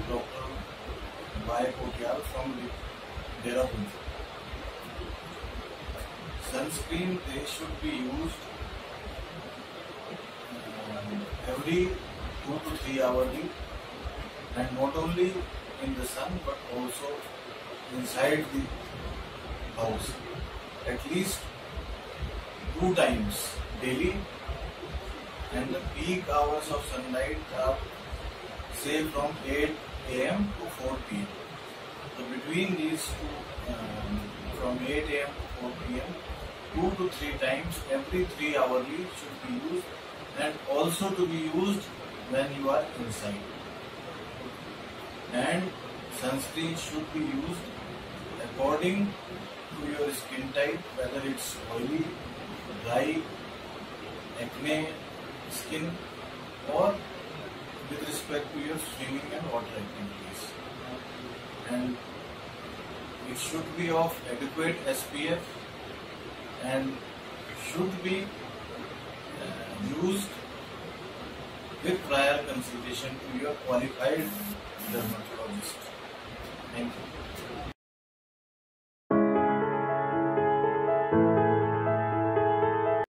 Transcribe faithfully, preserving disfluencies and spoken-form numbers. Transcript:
Doctor Y Kotiyal from Dehradun. Sunscreen, they should be used um, every two to three hourly, and not only in the sun but also inside the house, at least two times daily. And the peak hours of sunlight are say from eight A M to four P M So between these two, um, from eight A M to four P M two to three times every three hourly should be used, and also to be used when you are inside. And sunscreen should be used according to your skin type, whether it's oily, dry, acne skin, or with respect to your swimming and water activities. And it should be of adequate S P F and should be uh, used with prior consultation to your qualified dermatologist. Thank you.